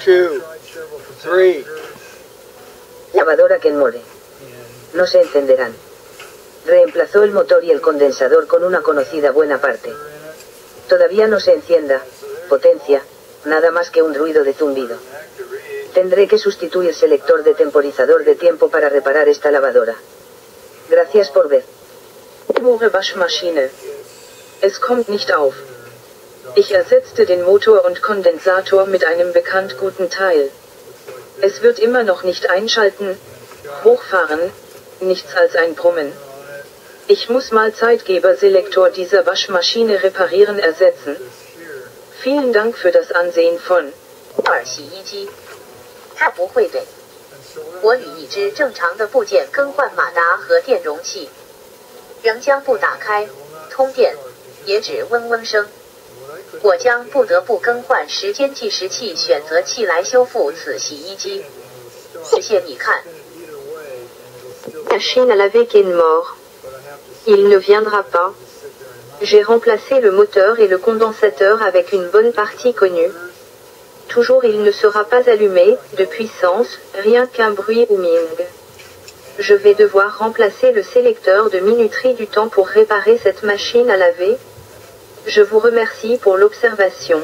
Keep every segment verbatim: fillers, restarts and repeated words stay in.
two, three. Lavadora Kenmore. No se encenderán. Reemplazó el motor y el condensador con una conocida buena parte. Todavía no se encienda, potencia, nada más que un ruido de zumbido. Tendré que sustituir selector de temporizador de tiempo para reparar esta lavadora. Gracias por ver. Moore Waschmaschine. Es kommt nicht auf. Ich ersetzte den Motor und Kondensator mit einem bekannt guten Teil. Es wird immer noch nicht einschalten, hochfahren, nichts als ein Brummen. Ich muss mal Zeitgeberselektor dieser Waschmaschine reparieren ersetzen. Vielen Dank für das Ansehen von 二洗衣机，它不会对。我与一只正常的部件更换马达和电容器，仍将不打开，通电，也只嗡嗡声。我将不得不更换时间计时器选择器来修复此洗衣机。谢谢你看。 Machine à laver Kenmore. Il ne viendra pas. J'ai remplacé le moteur et le condensateur avec une bonne partie connue. Toujours il ne sera pas allumé, de puissance, rien qu'un bruit ou ming. Je vais devoir remplacer le sélecteur de minuterie du temps pour réparer cette machine à laver. Je vous remercie pour l'observation.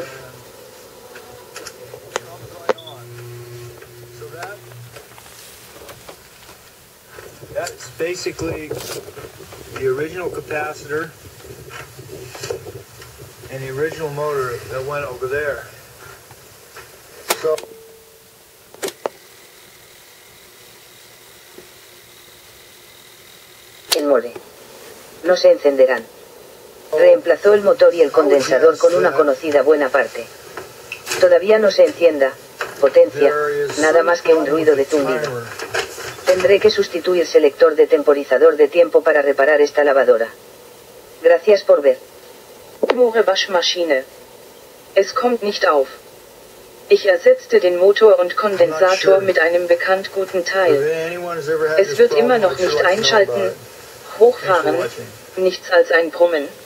That's basically the original capacitor and the original motor that went over there. So Kenmore. No se encenderán. Reemplazó el motor y el condensador con una conocida buena parte. Todavía no se encienda, potencia, nada más que un ruido de zumbido. Tendré que sustituir selector de temporizador de tiempo para reparar esta lavadora. Gracias por ver. Moore Waschmaschine. Es kommt nicht auf. Ich ersetzte den Motor und Kondensator mit einem bekannt guten Teil. Es wird immer noch nicht einschalten, hochfahren, nichts als ein Brummen.